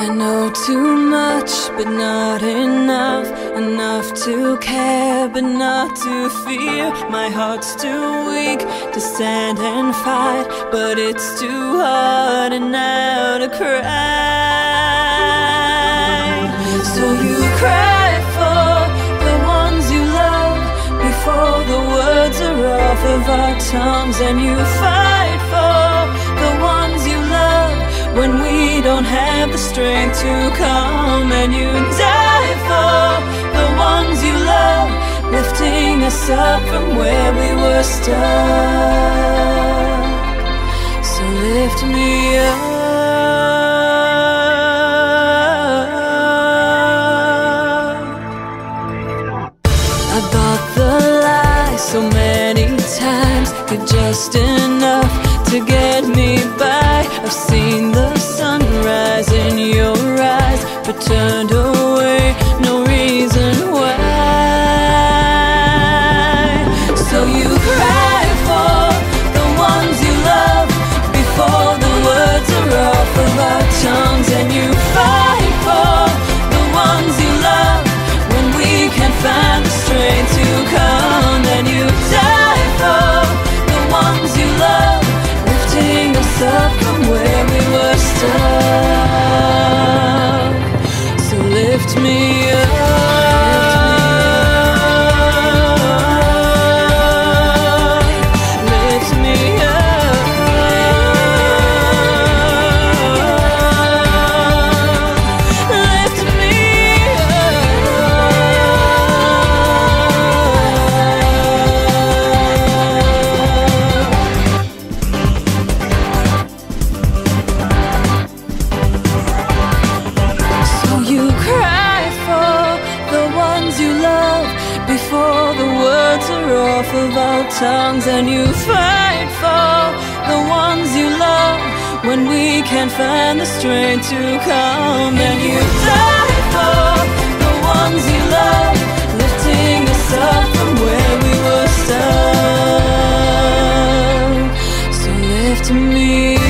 I know too much, but not enough. Enough to care, but not to fear. My heart's too weak to stand and fight, but it's too hard and now to cry. So you cry for the ones you love before the words are off of our tongues, and you fight for the ones you love when we don't have the strength to come, and you die for the ones you love, lifting us up from where we were stuck. So lift me up. I bought the lie so many times, you're just enough to get me by. I've seen the sunrise in your eyes, but turned away, no reason why. So you cry for the ones you love before the words are off of our tongues, and you fight for the ones you love when we can't find the strength to come, and you die for the ones you love, lifting us up from where we were stuck. So lift me up. Lift me up. Lift me before the words are off of our tongues, and you fight for the ones you love when we can't find the strength to come, and you die for the ones you love, lifting us up from where we were stuck. So lift me up.